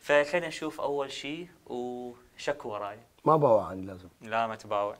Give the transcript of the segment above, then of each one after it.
فخلينا نشوف اول شيء وشك وراي. ما باوعني لازم. لا ما تباوع.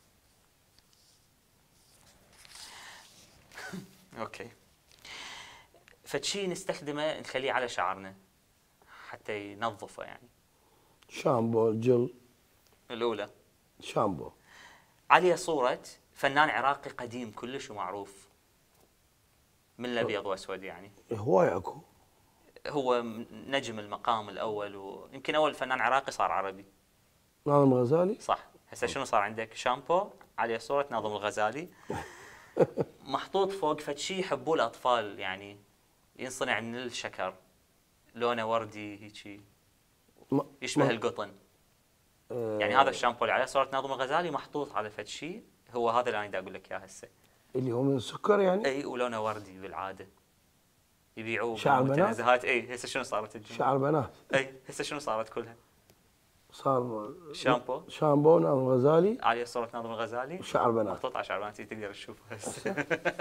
اوكي. فشي نستخدمه نخليه على شعرنا حتى ينظفه يعني. شامبو، جل. الاولى شامبو. عليه صورة فنان عراقي قديم كلش ومعروف من الابيض واسود يعني. هواي اكو. هو نجم المقام الاول ويمكن اول فنان عراقي صار عربي. ناظم الغزالي. صح. هسه شنو صار عندك؟ شامبو عليه صورة ناظم الغزالي محطوط فوق فد شيء يحبوه الاطفال يعني، ينصنع من الشكر، لونه وردي هيجي يشبه القطن. يعني هذا الشامبو اللي عليه صورة ناظم الغزالي محطوط على فد شيء، هو هذا اللي انا دا اقول لك اياه هسه. اللي هو من السكر يعني؟ اي ولونه وردي بالعاده. يبيعوه شعر بنات؟ بالمتنزهات. اي هسه شنو صارت الجمله؟ شعر بنات. اي هسه شنو صارت كلها؟ صار شامبو ناظم الغزالي عليه صورة ناظم الغزالي وشعر بنات. محطوط على شعر بنات تقدر تشوفه هسه.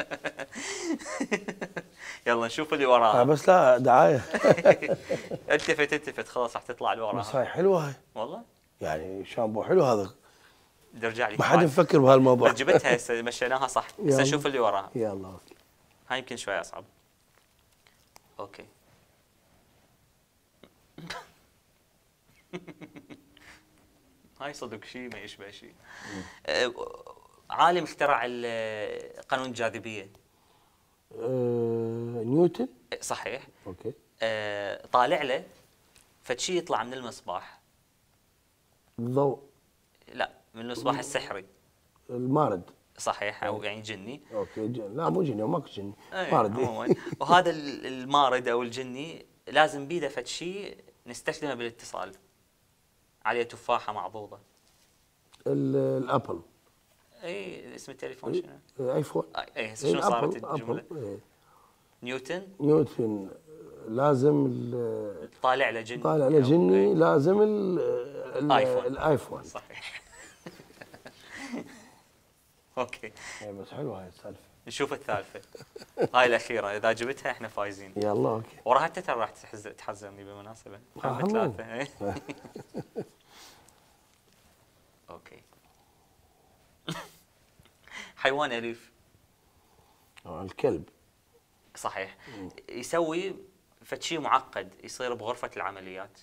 يلا نشوف اللي وراها. بس لا دعايه. التفت خلاص راح تطلع اللي وراها. بس هاي حلوه هاي. والله يعني شامبو حلو هذا. نرجع لي ما حد مفكر بهالموضوع. جبتها هسه مشيناها صح. هسه نشوف اللي وراها. يلا اوكي. هاي يمكن شوي اصعب. اوكي. هاي صدق شيء ما يشبه شيء. عالم اخترع قانون الجاذبيه. نيوتن. صحيح. اوكي. طالع له فد شيء يطلع من المصباح. الضوء. لا من المصباح السحري. المارد. صحيح او يعني جني. اوكي لا مو جني ماكو جني. مارد. وهذا المارد او الجني لازم بيده فد شيء نستخدمه بالاتصال. عليه تفاحه معضوضه. الابل. اي اسم التليفون شنو؟ ايفون. اي هسه شنو صارت الجمله؟ نيوتن لازم طالع له جني. طالع له جني لازم الايفون. صحيح. اوكي. بس حلوه هاي السالفه. نشوف الثالثه. هاي الاخيره اذا جبتها احنا فايزين. يلا اوكي. وراها انت ترى راح تحزمني بالمناسبه. ثلاثه. اوكي. حيوان اليف. الكلب. صحيح. يسوي فد شيء معقد يصير بغرفه العمليات.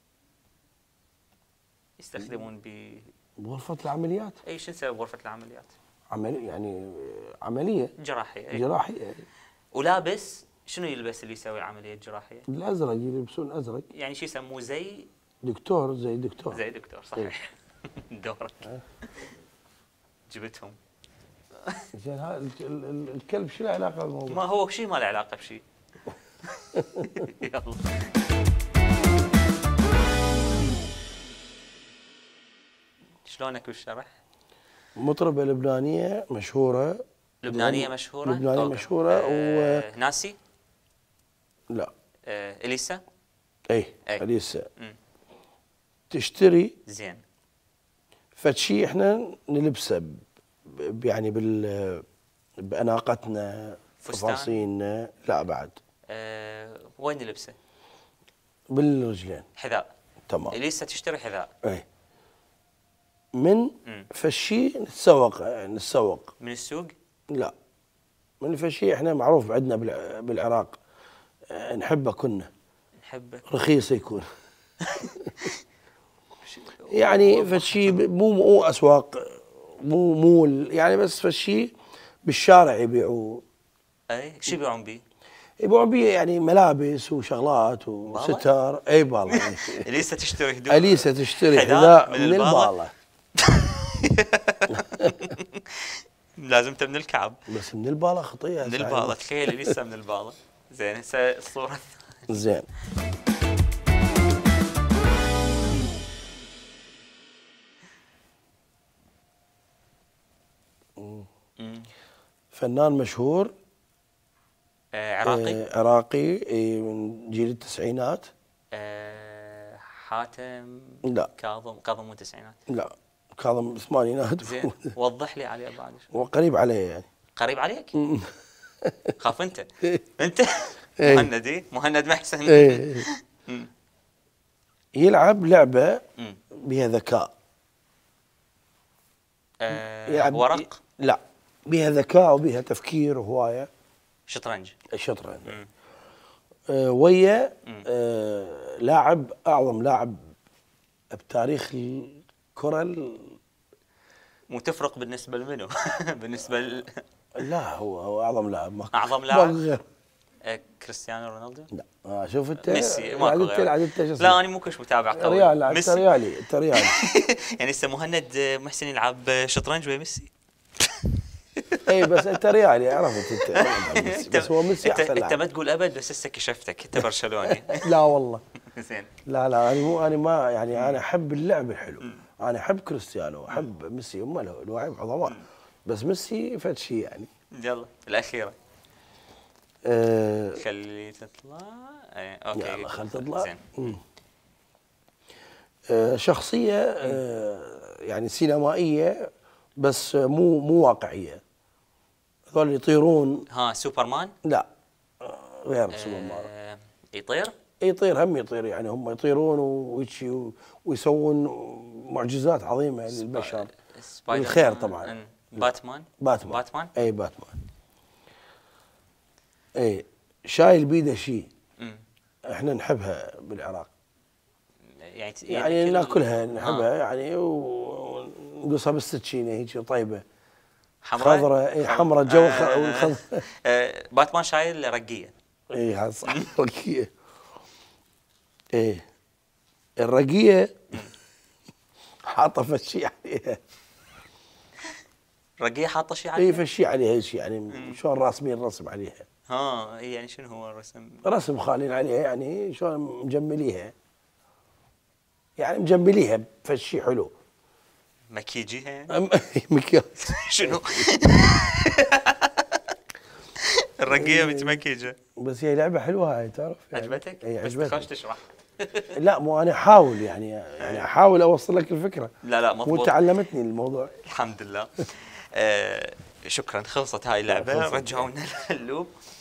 يستخدمون بغرفه العمليات. اي شو نسوي بغرفه العمليات؟ يعني عمليه جراحيه. جراحيه. ولابس شنو يلبس اللي يسوي العمليه الجراحيه؟ الازرق، يلبسون ازرق. يعني شو يسموه زي دكتور. زي دكتور صحيح. دورك. جبتهم. زين هذا الكلب شو له علاقه بالموضوع؟ ما هو شيء ما له علاقه بشيء. يلا. شلونك بالشرح؟ مطربة لبنانية مشهورة. لبنانية مشهورة ناسي؟ لا. اليسا؟ اي اليسا. تشتري زين فد شيء احنا نلبسه يعني بأناقتنا تفاصيلنا. لا بعد. وين نلبسه؟ بالرجلين. حذاء. تمام. اليسا تشتري حذاء. اي. من فشي نتسوق من السوق؟ لا من فشي احنا معروف عندنا بالعراق نحبه رخيص يكون. يعني فشي مو اسواق مو مول يعني، بس فشي بالشارع يبيعوه. اي شو يبيعون بيه؟ يبيعون بيه يعني ملابس وشغلات وستار. اي بالله. اليسا تشتري هدوم. اليسا تشتري حذاء من البالة. لازم من الكعب. بس من البالة خطية. من البالة تخيل اليسا من البالة. زين هسه الصورة زين. فنان مشهور عراقي من جيل التسعينات. حاتم. لا. كاظم مو التسعينات. لا كاظم الثمانينات. زين وضح لي عليه بعد. وقريب عليه يعني. قريب عليك؟ خاف انت. مهند محسن. يلعب لعبة بها ذكاء. ورق؟ لا، بها ذكاء وبها تفكير وهواية. شطرنج. الشطرنج. ويا لاعب، أعظم لاعب بتاريخ الكرة. مو تفرق بالنسبة لمنو؟ بالنسبة لا، هو أعظم لاعب. أعظم لاعب؟ كريستيانو رونالدو؟ لا، شوف انت ميسي. ماكو غير. لا، انا مو كلش متابع قوي. ميسي. انت ريالي. يعني هسه مهند محسن يلعب شطرنج ويا ميسي. اي بس انت ريالي، عرفت انت. بس هو ميسي احسن لاعب. انت ما تقول ابد، بس هسه كشفتك انت برشلوني. لا والله. زين. لا انا ما يعني انا احب اللعب الحلو. انا احب كريستيانو، احب ميسي، هم اللاعب عظماء. بس ميسي فد شيء يعني. يلا الاخيره. خلي تطلع. اوكي يلا خلي تطلع. زين. شخصيه يعني سينمائيه، بس مو واقعيه. هذول يطيرون. سوبرمان؟ لا، غير سوبرمان. يطير يطير يعني، هم يطيرون ويجي ويسوون معجزات عظيمه للبشر. الخير طبعا. باتمان. اي باتمان. اي شايل بيده شيء. احنا نحبها بالعراق. يعني ناكلها نحبها يعني، ونقصها بالسكينه هيك طيبه. خضراء حمراء جو. باتمان شايل رقيه. اي هذا صح. رقيه. ايه الرقيه حاطه فشي عليها. رقيه حاطه شيء عليها؟ اي فشي عليها شيء يعني، شلون راسمين رسم عليها. يعني شنو هو الرسم؟ رسم خالين عليها يعني، شلون مجمليها يعني، مجمليها بفشي حلو. مكيجيها يعني؟ مكياج. شنو؟ الرقيه متمكيجه. بس هي لعبه حلوه هاي، تعرف يعني. عجبتك؟ اي عجبتك. بس تخاف تشرح. لا، مو انا احاول يعني احاول اوصل لك الفكره. لا مضبوط. وتعلمتني الموضوع. الحمد لله. شكرا، خلصت هاي اللعبه. رجعونا اللوب.